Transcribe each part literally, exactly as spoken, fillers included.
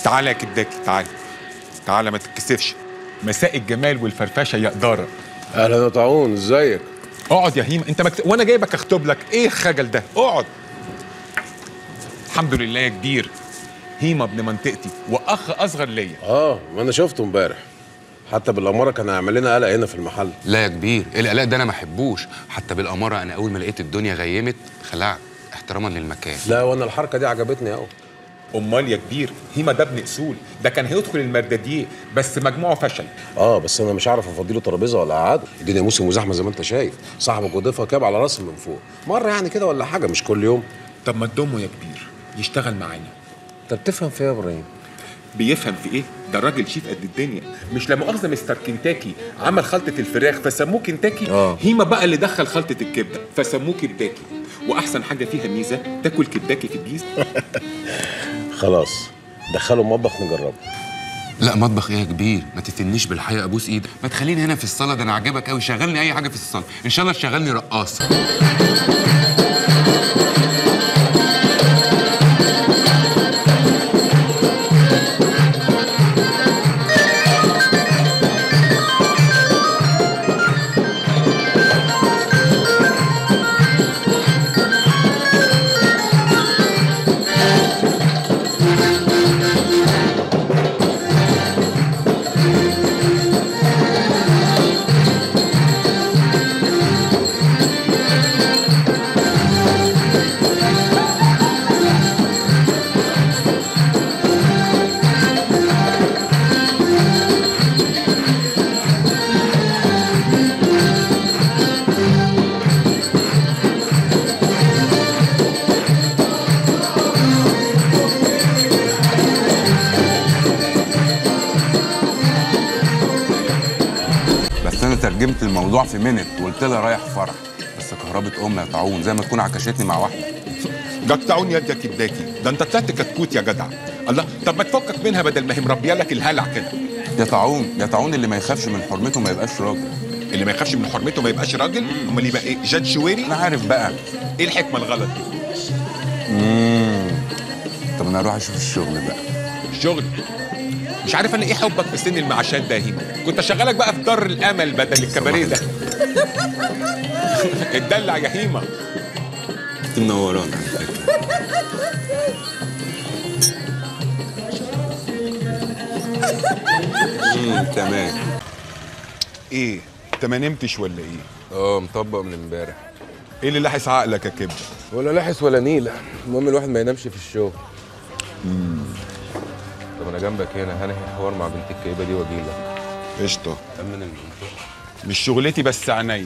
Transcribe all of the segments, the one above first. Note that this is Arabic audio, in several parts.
تعالى يا كداكي، تعالى تعالى ما تتكسفش. مساء الجمال والفرفشه يا قداره. اهلا يا طاعون، ازيك؟ اقعد يا هيما، انت مكت... وانا جايبك اخطب لك، ايه الخجل ده؟ اقعد. الحمد لله يا كبير، هيما ابن منطقتي واخ اصغر ليا. اه، ما انا شفته امبارح، حتى بالاماره كان هيعمل لنا قلق هنا في المحل. لا يا كبير، القلق ده انا ما احبوش، حتى بالاماره انا اول ما لقيت الدنيا غيمت خلعت احتراما للمكان. لا، وانا الحركه دي عجبتني قوي. امال يا كبير، هيما ده ابن اصول، ده كان هيدخل المرداديه بس مجموعه فشل. اه بس انا مش عارف افضيله ترابيزه ولا اقعده، الدنيا موسم وزحمه زي ما انت شايف، صاحبك وضيفها كاب على راسي من فوق، مره يعني كده ولا حاجه، مش كل يوم. طب ما تضمه يا كبير يشتغل معانا. انت بتفهم في ايه يا ابراهيم؟ بيفهم في ايه؟ ده الراجل شيف قد الدنيا، مش لا مؤاخذه مستر كنتاكي عمل خلطه الفراخ فسموه كنتاكي. آه. هيما بقى اللي دخل خلطه الكبده فسموه كبداكي، واحسن حاجه فيها ميزه تاكل كبداكي في البيس. خلاص دخله المطبخ نجربه. لا مطبخ ايه يا كبير؟ ما تفتنيش بالحقيقه، ابوس ايدك، ما تخليني هنا في الصاله، ده انا عاجبك قوي، شغلني اي حاجه في الصاله، ان شاء الله تشغلني رقاصه. ترجمت الموضوع في منت وقلت لها رايح فرح، بس كهربة ام يا طاعون زي ما تكون عكشتني مع واحده. ده طاعون يد يا كبداكي، ده انت طلعت كتكوت يا جدع. الله، طب ما تفكك منها بدل ما هي مربيه لك الهلع كده. يا طاعون يا طاعون، اللي ما يخافش من حرمته ما يبقاش راجل. اللي ما يخافش من حرمته ما يبقاش راجل؟ امال يبقى ايه؟ جاد شويري؟ انا عارف بقى. ايه الحكمه الغلط دي؟ امم طب انا اروح اشوف الشغل بقى. الشغل؟ مش عارف انا ايه حبك في سن المعاشات ده يا هيما، كنت اشغلك بقى في دار الامل بدل الكباريه ده. اتدلع يا هيما. انت منورانا على فكره. امم تمام. ايه؟ انت ما نمتش ولا ايه؟ اه مطبق من امبارح. ايه اللي لاحس عقلك يا كبده؟ ولا لاحس ولا نيله، المهم الواحد ما ينامش في الشغل. امم طب انا جنبك هنا هنهي حوار مع بنت الكئيبه دي واجي لك. قشطه. امن المنطقه. مش شغلتي بس عينيا.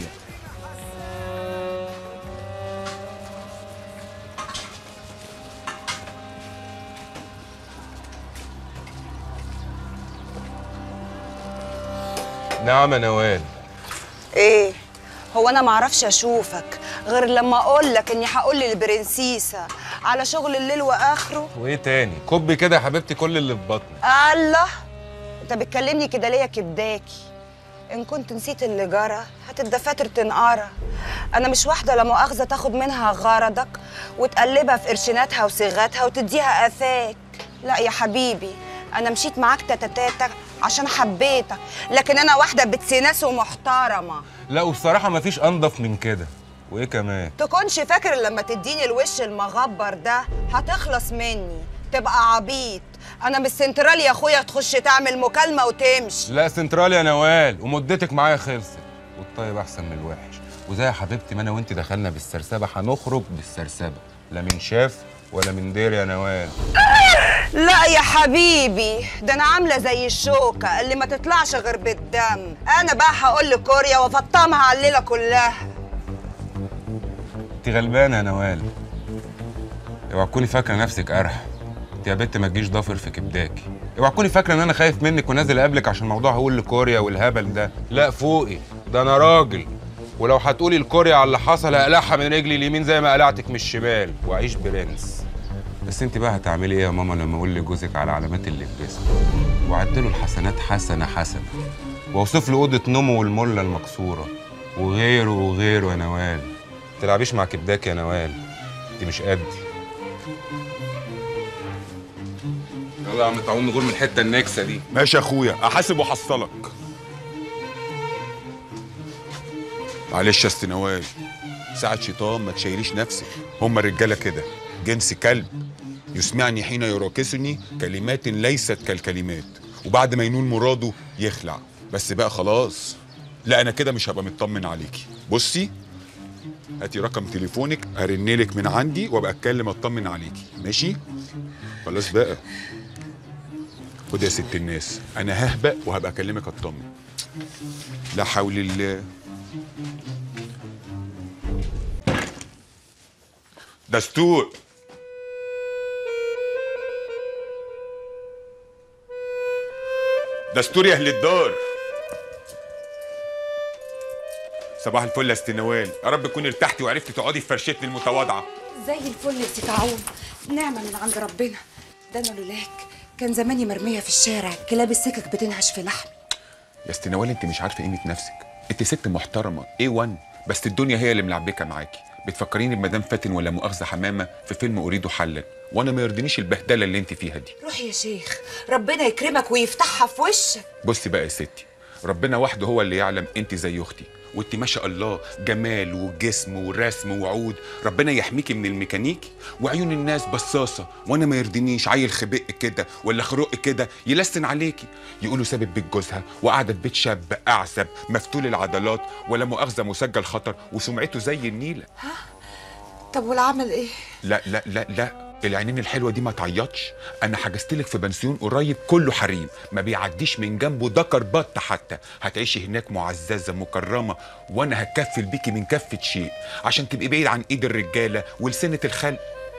نعم يا نوال. ايه؟ هو انا معرفش اشوفك غير لما اقول لك اني هقول للبرنسيسه على شغل الليل واخره. وايه تاني؟ كبي كده يا حبيبتي كل اللي في بطني. الله، انت بتكلمني كده ليه يا كبداكي؟ ان كنت نسيت اللي جرى هات الدفاتر تنقرا. انا مش واحده لا مؤاخذه تاخد منها غرضك وتقلبها في قرشيناتها وصيغاتها وتديها قفاك. لا يا حبيبي، انا مشيت معاك تتاتاتك عشان حبيتك، لكن انا واحده بتسيناس ومحترمه. لا وبصراحه مفيش انضف من كده. وايه كمان؟ تكونش فاكر لما تديني الوش المغبر ده هتخلص مني تبقى عبيط. انا مش سنترال يا اخويا تخش تعمل مكالمه وتمشي. لا سنترال يا نوال، ومدتك معايا خلصت، والطيب احسن من الوحش، وزي يا حبيبتي ما انا وانت دخلنا بالسرسبه هنخرج بالسرسبه، لا من شاف ولا من دير يا نوال. لا يا حبيبي، ده انا عامله زي الشوكه اللي ما تطلعش غير بالدم. انا بقى هقول لكوريا وافطمها على الليله كلها. انت غلبانه يا نوال، اوعى تكوني فاكره نفسك قرح. انت يا بت ما تجيش ضافر في كبداكي. اوعى تكوني فاكره ان انا خايف منك ونازل قبلك عشان موضوع هقول لكوريا والهبل ده. لا فوقي، ده انا راجل، ولو هتقولي لكوريا على اللي حصل هقلعها من رجلي اليمين زي ما قلعتك من الشمال واعيش برنس. بس انت بقى هتعملي ايه يا ماما لما اقول لجوزك على علامات اللي في جسمه وعدله الحسنات حسنه حسنه، واوصف له اوضه نومه والمله المكسوره وغيره وغيره يا نوال؟ ما تلعبيش مع كبداك يا نوال، انت مش قدي. يلا يا عم طاعون نغور من الحته النكسه دي. ماشي يا اخويا، احاسب واحصلك. معلش يا أست نوال، ساعة شيطان ما تشيليش نفسك، هم الرجاله كده جنس كلب، يسمعني حين يراكسني كلمات ليست كالكلمات، وبعد ما ينول مراده يخلع. بس بقى خلاص، لا انا كده مش هبقى مطمن عليكي. بصي هاتي رقم تليفونك هرنلك من عندي وابقى اتكلم اطمن عليكي، ماشي؟ خلاص بقى. خد يا ست الناس، انا ههبق وهبقى اكلمك اطمن. لا حول الله. دستور. دستور يا اهل الدار. صباح الفل يا أست نوال، يا رب تكوني ارتحتي وعرفتي تقعدي في فرشتي المتواضعه. زي الفل يا سي عون، نعمه من عند ربنا. ده انا لولاك كان زماني مرميه في الشارع، كلاب السكك بتنعش في لحمي. يا أست نوال انت مش عارفه قيمه نفسك، انت ست محترمه إيه وان، بس الدنيا هي اللي ملعبكه معاكي. بتفكريني بمدام فاتن ولا مؤاخذه حمامه في فيلم اريد حلا، وانا ما يرضينيش البهدله اللي انت فيها دي. روحي يا شيخ، ربنا يكرمك ويفتحها في وشك. بصي بقى يا ستي، ربنا وحده هو اللي يعلم انت زي اختي، وانت ما شاء الله جمال وجسم ورسم وعود. ربنا يحميكي من الميكانيكي وعيون الناس بصاصه، وانا ما يرضينيش عيل خبق كده ولا خرق كده يلسن عليكي، يقولوا سابت بيت جوزها وقاعده في بيت شاب اعزب مفتول العضلات ولا مؤاخذه مسجل خطر وسمعته زي النيله. ها؟ طب والعمل ايه؟ لا لا لا لا، العينين الحلوه دي ما تعيطش. انا حجزتلك في بنسيون قريب كله حريم، ما بيعديش من جنبه دكر بط حتى. هتعيشي هناك معززه مكرمه، وانا هكفل بيكي من كفه شيء عشان تبقي بعيد عن ايد الرجاله ولسنه الخلق.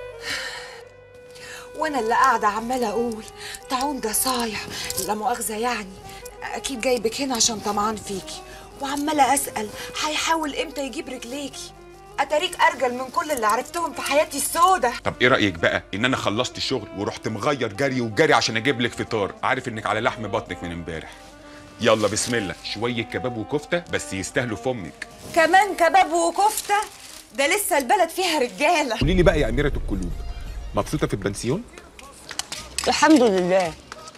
وانا اللي قاعده عماله اقول طاعون ده صايع، لا مؤاخذه يعني، اكيد جايبك هنا عشان طمعان فيكي، وعماله اسال هيحاول امتى يجيب رجليكي. اتاريك ارجل من كل اللي عرفتهم في حياتي السودة. طب ايه رايك بقى ان انا خلصت الشغل ورحت مغير جري وجري عشان اجيب لك فطار، عارف انك على لحم بطنك من امبارح. يلا بسم الله، شويه كباب وكفته بس يستاهلوا فمك. كمان كباب وكفته؟ ده لسه البلد فيها رجاله. قولي لي بقى يا اميره القلوب، مبسوطه في البنسيون؟ الحمد لله،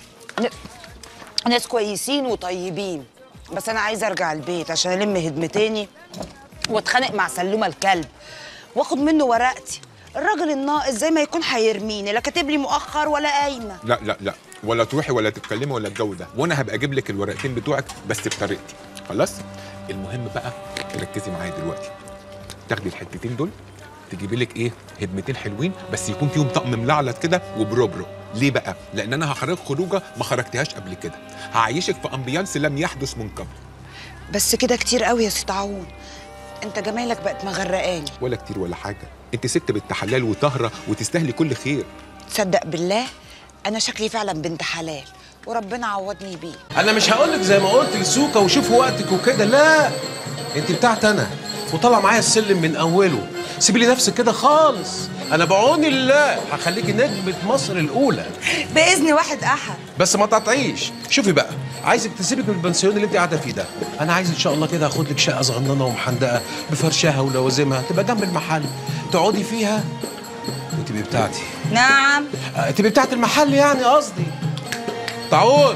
ناس كويسين وطيبين، بس انا عايزه ارجع البيت عشان الم هدمتيني واتخانق مع سلومه الكلب واخد منه ورقتي. الراجل الناقص زي ما يكون هيرميني، لا كاتب لي مؤخر ولا قايمه. لا لا لا، ولا تروحي ولا تتكلمي ولا الجو ده، وانا هبقى اجيب لك الورقتين بتوعك بس بطريقتي. خلاص؟ المهم بقى تركزي معايا دلوقتي، تاخدي الحتتين دول تجيبي لك ايه هدمتين حلوين بس يكون فيهم طقم ملعلط كده وبروبرو. ليه بقى؟ لان انا هخرج خروجه ما خرجتهاش قبل كده، هعيشك في امبيانس لم يحدث من قبل. بس كده كتير قوي يا ست عون، انت جمالك بقت مغرقاني. ولا كتير ولا حاجه، انت ست بنت حلال وطاهره وتستاهلي كل خير. تصدق بالله انا شكلي فعلا بنت حلال وربنا عوضني بيه. انا مش هقول لك زي ما قلت لسوكا وشوفي وقتك وكده، لا انت بتاعت انا وطلع معايا السلم من اوله. سيبي لي نفسك كده خالص، انا بعون الله هخليكي نجمة مصر الاولى باذن واحد احد. بس ما تقطعيش. شوفي بقى، عايزك تسيبك من البنسيون اللي انت قاعده فيه ده، انا عايز ان شاء الله كده اخد لك شقه صغننه ومحندقه بفرشها ولوازمها، تبقى جنب المحل تقعدي فيها وتبقي بتاعتي. نعم أه تبقي بتاعت المحل يعني قصدي. طاعون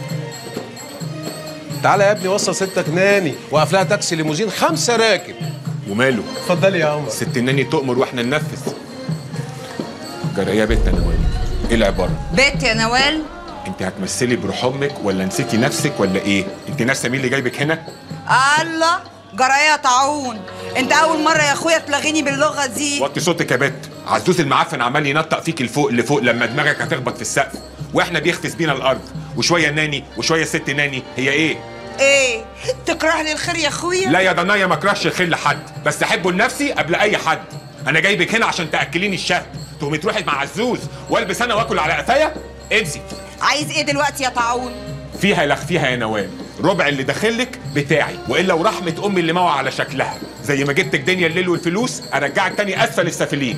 تعالى يا ابني، وصل ستك ناني وقف لها تاكسي ليموزين خمسه راكب. وماله؟ اتفضلي يا عمر. ست ناني تؤمر واحنا ننفذ. جرى يا بنت يا نوال، ايه العباره؟ بيت يا نوال؟ انت هتمثلي بروح امك ولا نسيتي نفسك ولا ايه؟ انت ناسه مين اللي جايبك هنا؟ الله، جرى يا طاعون، انت اول مره يا اخويا تلغيني باللغه دي. وطي صوتك يا بت، عزوز المعفن عمال ينطق فيك لفوق لفوق لما دماغك هتخبط في السقف، واحنا بيخفز بينا الارض، وشويه ناني وشويه ست ناني. هي ايه؟ ايه؟ تكره لي الخير يا اخويا؟ لا يا ضنايا، ما اكرهش الخير لحد، بس احبه لنفسي قبل اي حد. انا جايبك هنا عشان تاكليني الشهد، تقومي تروحي مع عزوز والبس انا واكل على قفايا؟ انسي. عايز ايه دلوقتي يا طاعون؟ فيها لخ فيها يا نوال، ربع اللي داخلك بتاعي، والا ورحمه امي اللي موعى على شكلها، زي ما جبتك دنيا الليل والفلوس ارجعك تاني اسفل السافلين.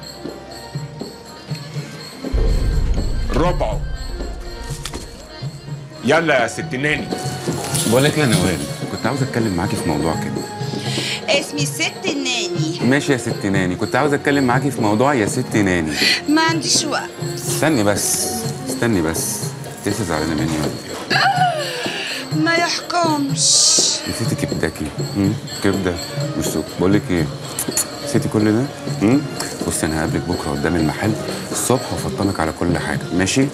ربعه. يلا يا ست ناني. بقول لك يا نوال، كنت عاوز اتكلم معاكي في موضوع كده. اسمي الست ناني. ماشي يا ست ناني، كنت عاوز اتكلم معاكي في موضوع يا ست ناني. ما عنديش وقت. استني بس. استني بس، لسه زعلانه مني ولا ايه؟ ما يحكمش. نسيتي كبداكي. امم كبده والسوق. بقول لك ايه، نسيتي كل ده؟ امم بصي انا هقابلك بكره قدام المحل الصبح وافطمك على كل حاجه، ماشي؟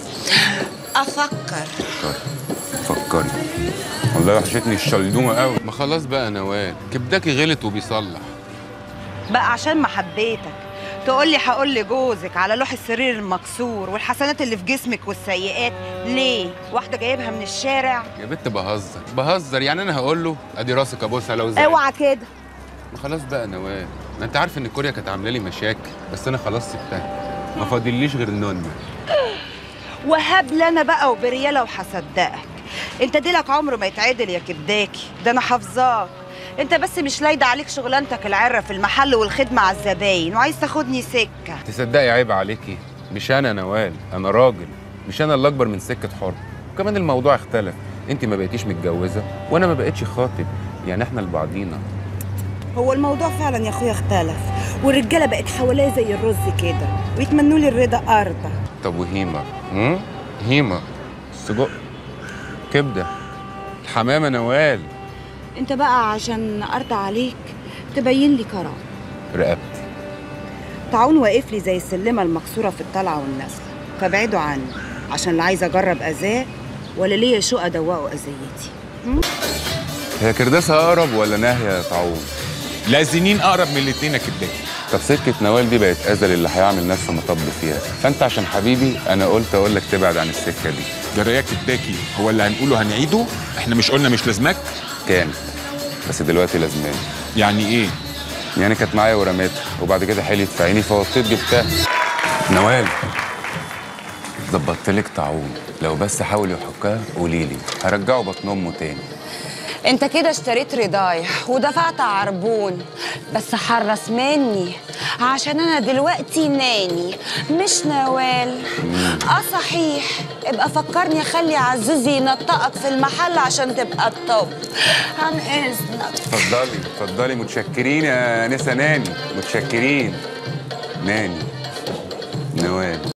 افكر. فكري فكري. والله وحشتني الشلدومه قوي. ما خلاص بقى يا نوال، كبداكي غلط وبيصلح. بقى عشان ما حبيتك تقول لي هقول لجوزك على لوح السرير المكسور والحسنات اللي في جسمك والسيئات؟ ليه؟ واحده جايبها من الشارع؟ يا بنت بهزر بهزر، يعني انا هقول له ادي راسك ابوسها لو زعل؟ اوعى كده. ما خلاص بقى يا نوال، ما انت عارف ان كوريا كانت عامله لي مشاكل، بس انا خلاص سبتها، ما فاضليش غير النونة. وهب لنا بقى وبرياله وهصدقك. انت ديلك عمره ما يتعدل يا كبداكي، ده انا حافظاك. انت بس مش لايده عليك شغلانتك العره في المحل والخدمه على الزباين وعايز تاخدني سكه. تصدقي عيب عليكي، مش انا نوال، انا راجل، مش انا اللي اكبر من سكه حر. وكمان الموضوع اختلف، انت ما بقيتيش متجوزه وانا ما بقيتش خاطب، يعني احنا لبعضينا. هو الموضوع فعلا يا اخويا اختلف، والرجاله بقت حواليا زي الرز كده ويتمنوا لي الرضا ارضى. طب وهيمه؟ امم هيمه، سجق، كبده، الحمامه نوال. انت بقى عشان ارضى عليك تبين لي كرم. رقبتي. طاعون واقف لي زي السلمه المكسوره في الطلعه والنزله، فابعدوا عني عشان لا عايزه اجرب اذاه ولا ليا شوق ادوقه اذيتي. هي كرداسه اقرب ولا ناهيه يا طاعون؟ لا سنين اقرب من الاتنين يا كبداكي. طب سكه نوال دي بقت ازل اللي هيعمل نفسه مطب فيها، فانت عشان حبيبي انا قلت اقول لك تبعد عن السكه دي. جرى يا كبداكي، هو اللي هنقوله هنعيده؟ احنا مش قلنا مش لازمك؟ كانت، بس دلوقتي لازماني. يعني ايه؟ يعني كانت معايا ورميتها وبعد كده حلت في عيني فوطيت جبتها. نوال ظبطت لك طاعون، لو بس حاول يحكها قولي لي هرجعه بطن امه تاني. انت كده اشتريت رضايا ودفعت عربون، بس حرص مني عشان انا دلوقتي ناني مش نوال. اه صحيح، ابقى فكرني اخلي عزوزي ينطقك في المحل عشان تبقى الطب. عن اذنك. اتفضلي اتفضلي. متشكرين يا انسه ناني، متشكرين. ناني نوال.